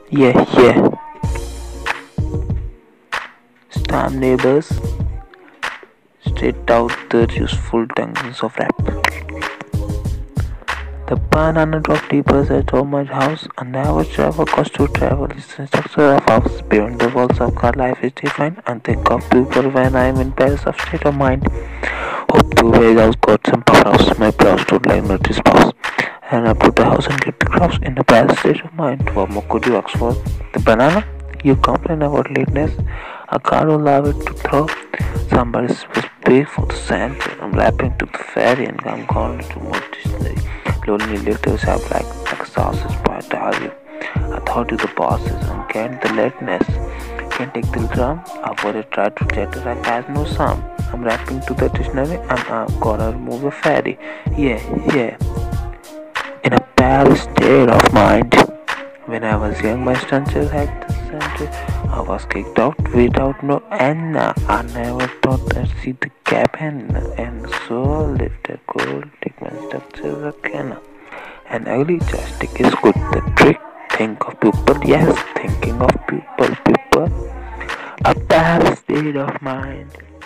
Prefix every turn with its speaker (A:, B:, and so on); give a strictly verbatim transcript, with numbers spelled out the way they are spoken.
A: Yeah, yeah. Stam neighbors, straight out the useful tangents of rap. The banana drop deepers at my house, and never travel cost to travel is the structure of house. Beyond the walls of car life is defined, and think of people when I'm in Paris of state of mind. Hope to ways out got some powerhouse, my brows don't like notice spouse. And I put the house and get the crops in a bad state of mind. What more could you ask for? The banana? You complain about lateness. A car will allow it to throw. Somebody was big for the sand. I'm rapping to the ferry and I'm calling to more distillery. Lonely letters have like exhausted by you. I thought you the bosses and can't the lateness. Can take the drum. I've already tried to chatter like has no sound. I'm rapping to the dictionary and I'm gonna remove a ferry. Yeah, yeah. In a bad state of mind. When I was young, my stunts had the center. I was kicked out without no end. I never thought I'd see the gap and and so lived a gold take my structure again. An ugly joystick is good. The trick, think of people, yes, thinking of people, people. A bad state of mind.